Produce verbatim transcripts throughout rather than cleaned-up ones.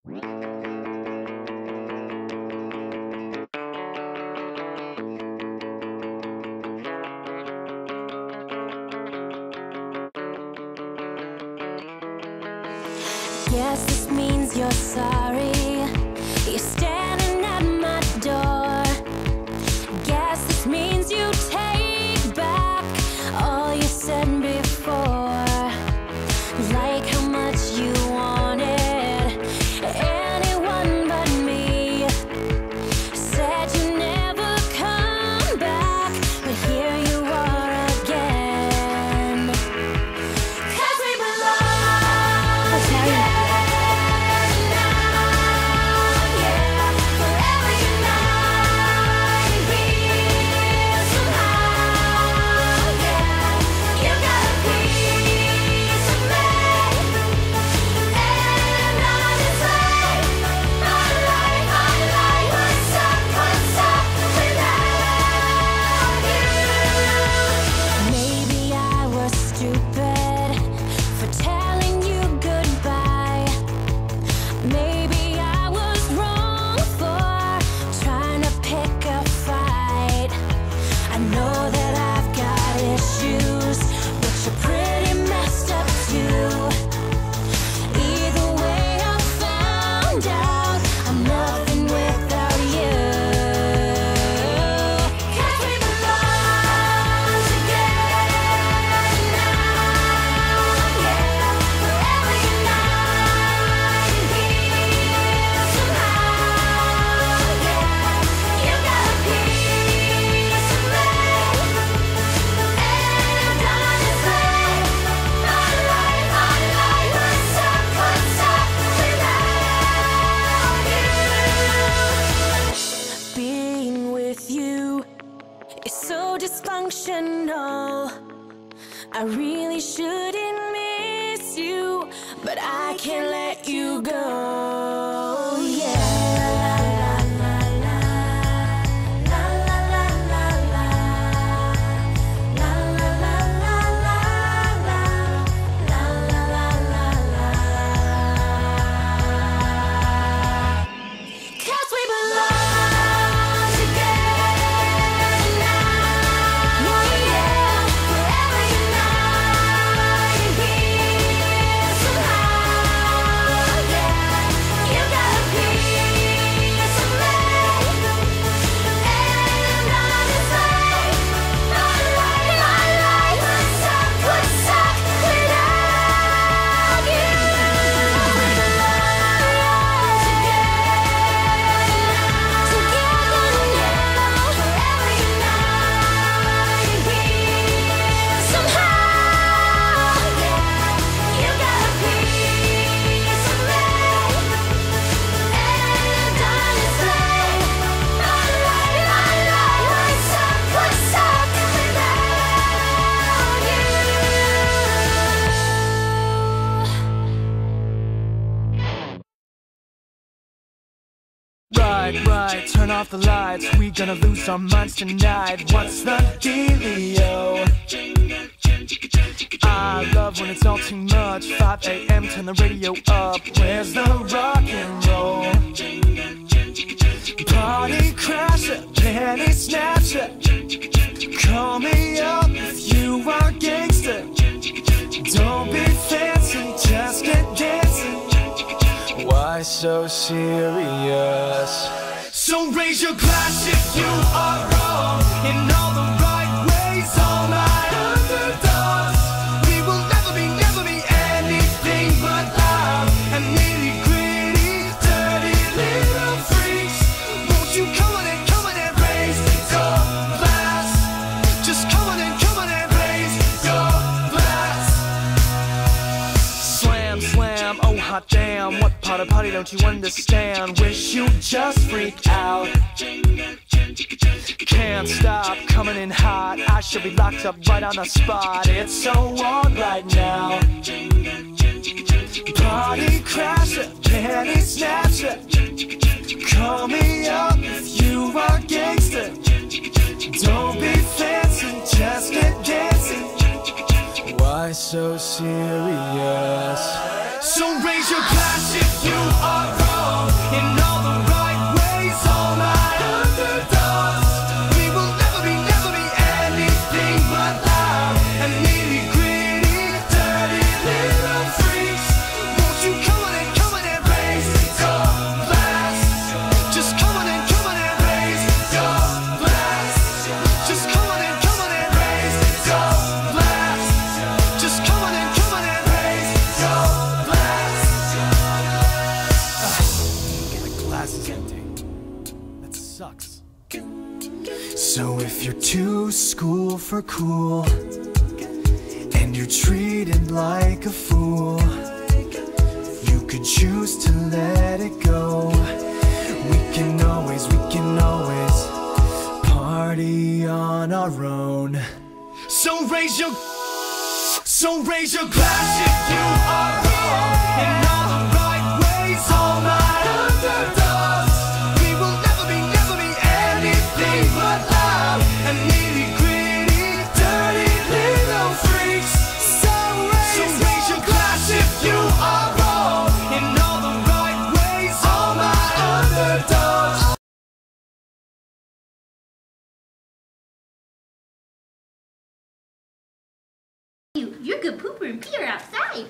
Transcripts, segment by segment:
Guess this means you're sorry. You're standing at my door. Guess this means you take back all you said before. Like how much you wanted anyone but me. Said you never come back, but here you are again. 'Cause we belong together. Dysfunctional. I really shouldn't miss you, but I can't let you go. Yeah. Right, right, turn off the lights. We gonna lose our minds tonight. What's the dealio? I love when it's all too much. Five A M, turn the radio up. Where's the rock and roll? Party crasher, penny snatcher. Call me up if you are gangster. Don't be fancy, just get dancing. Why so serious? So raise your glass if you are wrong. In all the right ways, all my underdogs. We will never be, never be anything but loud and nitty gritty, dirty little freaks. Won't you come on and come on and raise your glass? Just come on and come on and raise your glass. Slam, slam, oh hot damn. What part of party don't you understand? Wish you just freaked out. Can't stop coming in hot. I should be locked up right on the spot. It's so on right now. Party crasher, penny snatcher. Call me up if you are gangster. Don't be fancy, just get dancing. Why so serious? So raise your glass if you are wrong. sucks. So if you're too school for cool and you're treated like a fool, you could choose to let it go. We can always, we can always party on our own. So raise your, so raise your glass if you are wrong in all the right ways. All my underdogs, we will never be, never be anything but loud and nitty gritty, dirty little freaks. So raise, so raise your glass if you are wrong in all the right ways. All my underdogs. You, you're a good pooper and peter outside.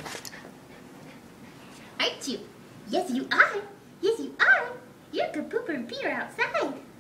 Aren't you? Yes, you are. Yes, you are. You're a good pooper and peter outside.